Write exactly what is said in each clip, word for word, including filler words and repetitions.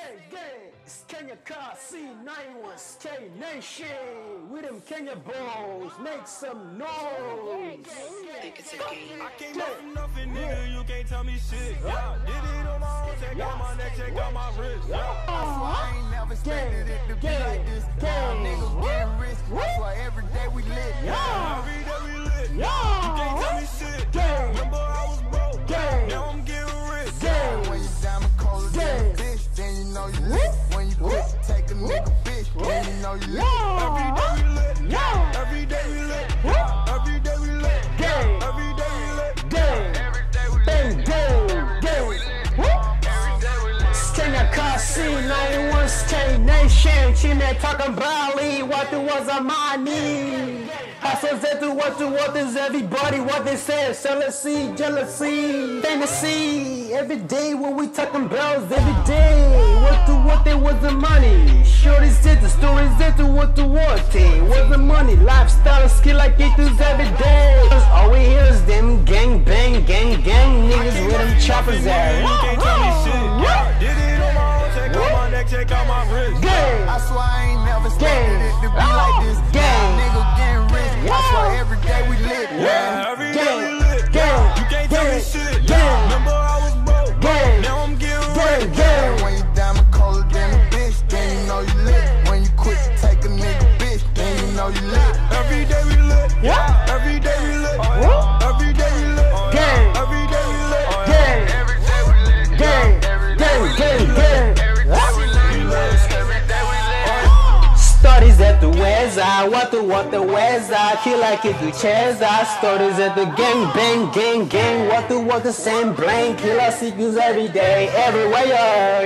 Gang, gang, it's Kenya Car C ninety-one K Nation. With them Kenya boys, make some noise. Think it's a game. I came up from nothing, nigga. You can't tell me shit. Yeah, did it on my own. Check out my neck, check out my wrist. Yeah. I ain't never expected it to be like this. Now niggas getting rich. That's why every day we lit. Yeah. Every day we lit. Yeah. You can't tell me shit. Gang. Remember I was broke. Gang. Now I'm getting rich. Gang. When you diamond colder than a bitch, then you know you lit. When you quit, take a nigga bitch, then you know you lit. Every day we lit. Yeah. Every day we lit. Every day we lit. Gang. Every day we lit. Gang. Every day we lit. Bang, gang, gang. Every day we lit. Kenya Car C ninety-one K Nation. Chime talking Bali, what the was a money. Hustle zetu, what to what is everybody, what they say, jealousy, jealousy, fantasy. Every day when we talking bells, every day. What to what they was the money. Shorties did the stories did to what to what they was the money. Lifestyle skill like it is every day. All we hear is them gang bang, gang gang niggas with them choppers at. You can't tell me shit. Yeah, did it on my own. Check out my neck, check out my wrist. Gang. I swear I ain't never expected it to be like this. Gang. Nigga getting rich. That's why every day we lit. Yeah, every day Gang. we lit. Gang. You can't tell me Gang. shit. Gang. Remember I was broke. Gang. Now I'm getting Gang, rich. gang. When you diamond colder than a bitch, then you know you lit. When you quit to take a nigga bitch, then you know you lit. Every day we lit. Yeah. Every day we lit. What? Every day we lit. Gang. Every day we lit. Gang. Every day we lit. Gang. Every day we Gang, lit. gang, gang. Every day we lit. Every day we lit. Stories at the Weza, what the what the Weza, kill like it to Cheza. Stories at the gang bang gang gang, what the what the same blank, killer seekers every day, everywhere.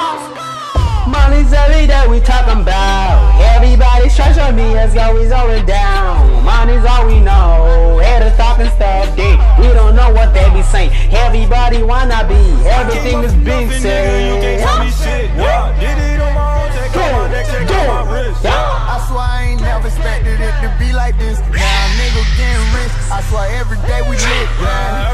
Yeah. Money's every day we talking about. Everybody search on me as always going down. Money's all we know. Haters talking stuff, they we don't know what they be saying. Everybody wanna be, everything is being said. You can't tell me shit. Yeah, did it on my own. Check out my neck, check out my wrist. Yeah. I swear I ain't never expected it to be like this. Now nigga getting rich. I swear every day we lit. Yeah.